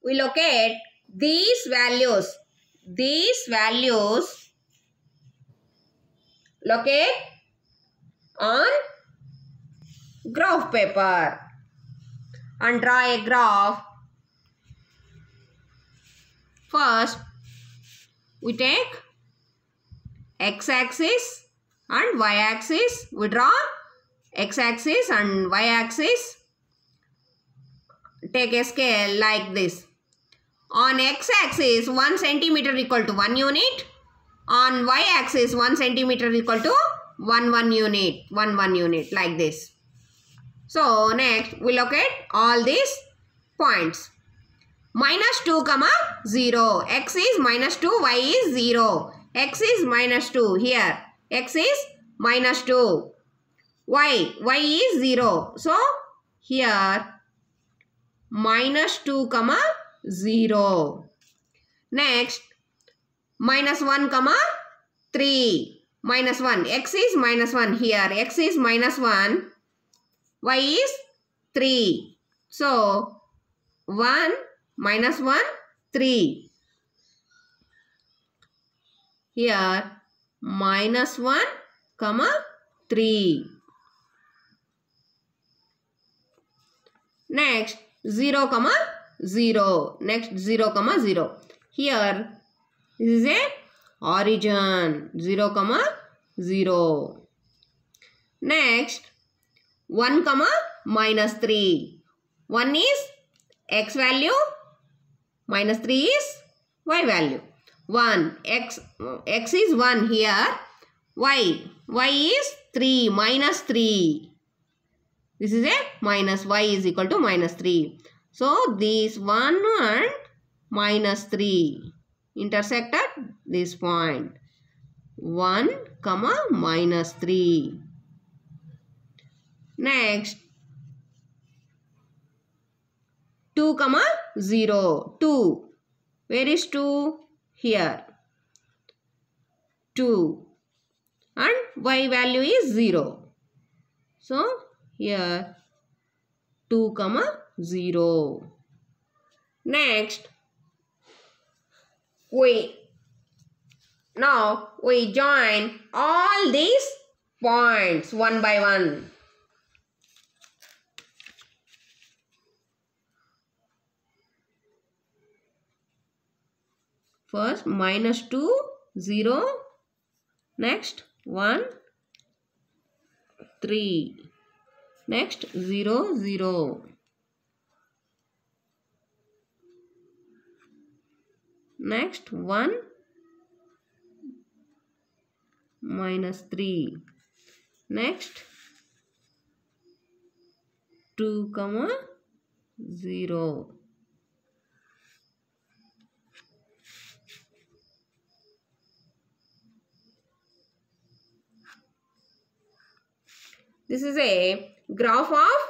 we locate these values. These values locate on graph paper and draw a graph. First, we take x-axis and y-axis. We draw x-axis and y-axis. Take a scale like this. On x-axis, 1 centimeter equal to 1 unit. On y-axis, 1 centimeter equal to 1 unit like this. So, next we locate all these points. -2, 0. X is -2, y is 0. X is -2 here. X is -2. Y is 0. So, here -2, 0. Next, -1, 3. -1. X is -1 here. X is -1. Y is 3. So, 1, -1, 3. Here, -1, 3. Next, 0, 0. Next, 0, 0. Here, this is a origin. 0, 0. Next, 1, -3. 1 is x value. -3 is y value. 1. X is 1 here. Y is 3. -3. This is a minus. Y is equal to -3. So, this 1 and -3 intersect at this point. 1, -3. Next, 2, 0. 2. Where is 2? Here. 2. And y value is 0. So, here 2, 0. Next, now we join all these points one by one. First, -2, 0. Next, 1, 3. Next, 0, 0. Next, 1, -3. Next, 2, 0. This is a graph of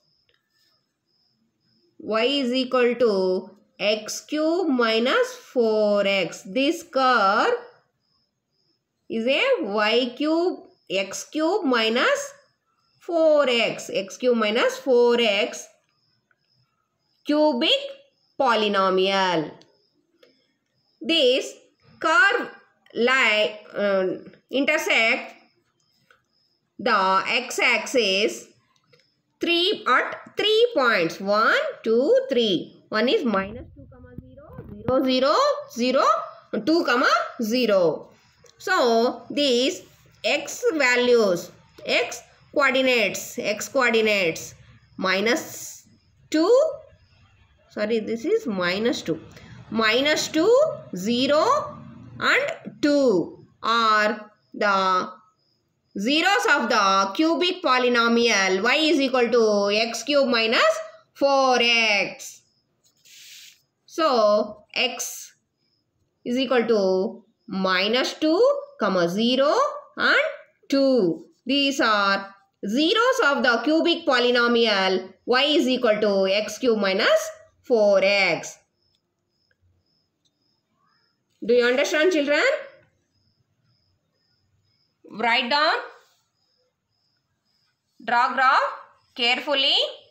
y is equal to x cube minus 4x. This curve is a y cube, x cube minus 4x. X cube minus 4x cubic polynomial. This curve intersect the x-axis at 3 points. 1, 2, 3. One is -2, 0, 0, 0, 2, 0. So, these x values, x coordinates, -2, sorry, this is -2. -2, 0 and 2 are the zeros of the cubic polynomial y is equal to x cube minus 4x. So, x is equal to -2, 0 and 2. These are zeros of the cubic polynomial y is equal to x cube minus 4x. Do you understand, children? Write down, draw graph carefully.